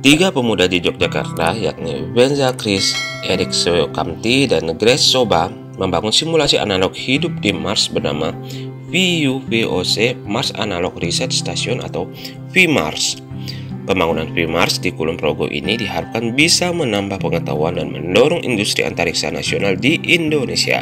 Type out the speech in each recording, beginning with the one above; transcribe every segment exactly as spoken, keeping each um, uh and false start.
Tiga pemuda di Yogyakarta, yakni Venza Chris, Erik Soyokamti, dan Grace Soba, membangun simulasi analog hidup di Mars bernama V U V O C Mars Analog Research Station atau V-Mars. Pembangunan V-Mars di Kulon Progo ini diharapkan bisa menambah pengetahuan dan mendorong industri antariksa nasional di Indonesia.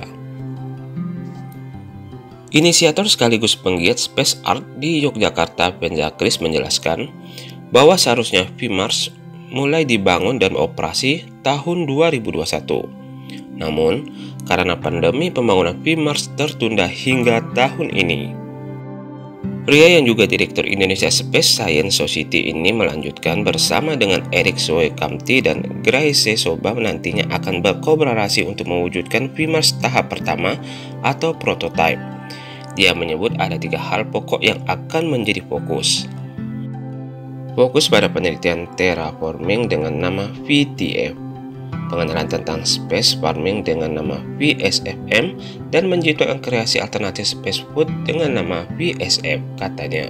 Inisiator sekaligus penggiat space art di Yogyakarta, Venza Chris, menjelaskan bahwa seharusnya V-Mars mulai dibangun dan operasi tahun dua ribu dua puluh satu. Namun, karena pandemi, pembangunan V-Mars tertunda hingga tahun ini. Pria yang juga Direktur Indonesia Space Science Society ini melanjutkan bersama dengan Erik Soyokamti dan Grace Soba nantinya akan berkolaborasi untuk mewujudkan V-Mars tahap pertama atau prototype. Dia menyebut ada tiga hal pokok yang akan menjadi fokus. Fokus pada penelitian terraforming dengan nama V T F, pengenalan tentang space farming dengan nama V S F M, dan menciptakan kreasi alternatif space food dengan nama V S F, katanya.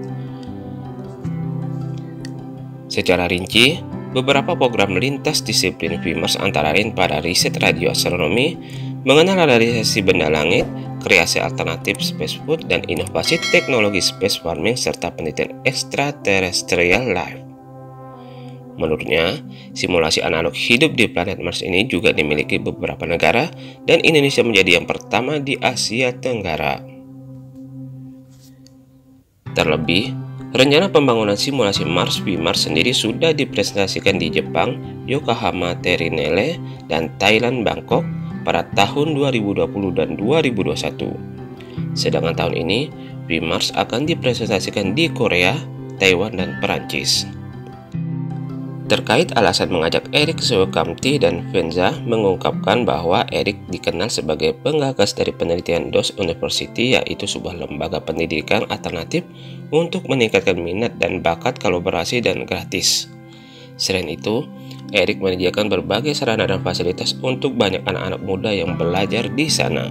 Secara rinci, beberapa program lintas disiplin V-Mars antara lain pada riset radioastronomi, mengenal realisasi benda langit, kreasi alternatif space food, dan inovasi teknologi space farming serta penelitian extraterrestrial life. Menurutnya, simulasi analog hidup di planet Mars ini juga dimiliki beberapa negara dan Indonesia menjadi yang pertama di Asia Tenggara. Terlebih, rencana pembangunan simulasi Mars V-Mars sendiri sudah dipresentasikan di Jepang, Yokohama Terinele, dan Thailand Bangkok pada tahun dua ribu dua puluh dan dua ribu dua puluh satu. Sedangkan tahun ini, V-Mars akan dipresentasikan di Korea, Taiwan, dan Perancis. Terkait alasan mengajak Erik Soyokamti dan Venza, mengungkapkan bahwa Erik dikenal sebagai penggagas dari penelitian D O S University, yaitu sebuah lembaga pendidikan alternatif untuk meningkatkan minat dan bakat kolaborasi dan gratis. Selain itu, Erik menyediakan berbagai sarana dan fasilitas untuk banyak anak-anak muda yang belajar di sana.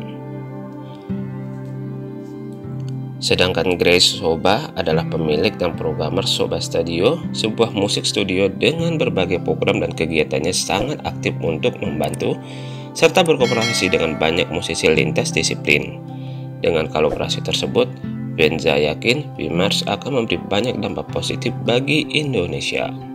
Sedangkan Grace Soba adalah pemilik dan programmer Soba Studio, sebuah musik studio dengan berbagai program dan kegiatannya sangat aktif untuk membantu serta berkooperasi dengan banyak musisi lintas disiplin. Dengan kolaborasi tersebut, Venza yakin V-Mars akan memberi banyak dampak positif bagi Indonesia.